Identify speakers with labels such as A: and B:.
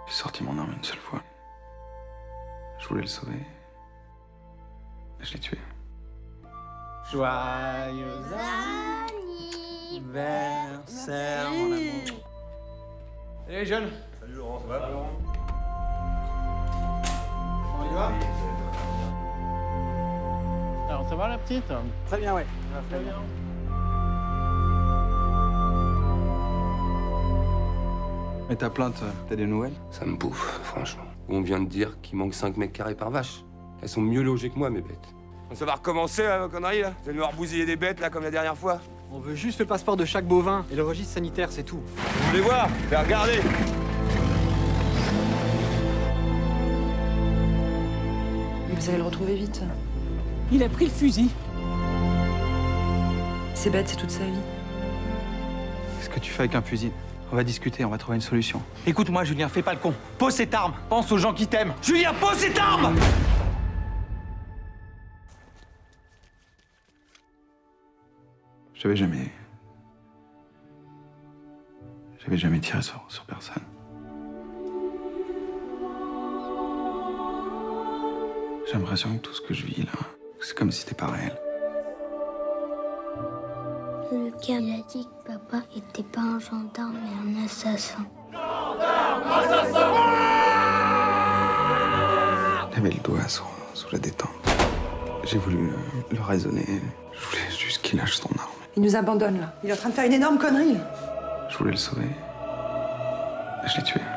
A: J'ai sorti mon arme une seule fois. Je voulais le sauver. Je l'ai tué.
B: Joyeux anniversaire, mon amour. Salut les jeunes.
C: Salut Laurent, ça va?
B: On y va? Alors, ça va la petite? Très bien, ouais. Très bien.
A: Mais ta plainte, t'as des nouvelles?
D: Ça me bouffe, franchement. On vient de dire qu'il manque 5 mètres carrés par vache. Elles sont mieux logées que moi, mes bêtes. Ça va recommencer, là, vos conneries, là? Vous allez nous bousiller des bêtes, là, comme la dernière fois?
B: On veut juste le passeport de chaque bovin et le registre sanitaire, c'est tout.
D: Vous voulez voir? Fais regarder!
E: Mais vous allez le retrouver vite.
F: Il a pris le fusil.
E: C'est bête, c'est toute sa vie.
A: Qu'est-ce que tu fais avec un fusil? On va discuter, on va trouver une solution. Écoute-moi, Julien, fais pas le con. Pose cette arme. Pense aux gens qui t'aiment. Julien, pose cette arme! J'avais jamais tiré sur personne. J'ai l'impression que tout ce que je vis là, c'est comme si c'était pas réel.
G: Lucas, il a dit que papa était pas un gendarme, mais un assassin.
A: Il avait le doigt sous la détente. J'ai voulu le raisonner. Je voulais juste qu'il lâche son arme.
E: Il nous abandonne, là. Il est en train de faire une énorme connerie.
A: Je voulais le sauver. Je l'ai tué.